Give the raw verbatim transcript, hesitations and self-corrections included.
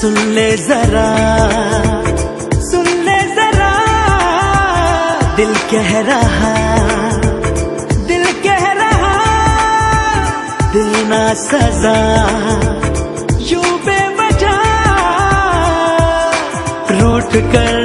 सुन ले जरा, सुन ले जरा, दिल कह रहा, दिल कह रहा, देना सजा यूं बेवजह रूठ कर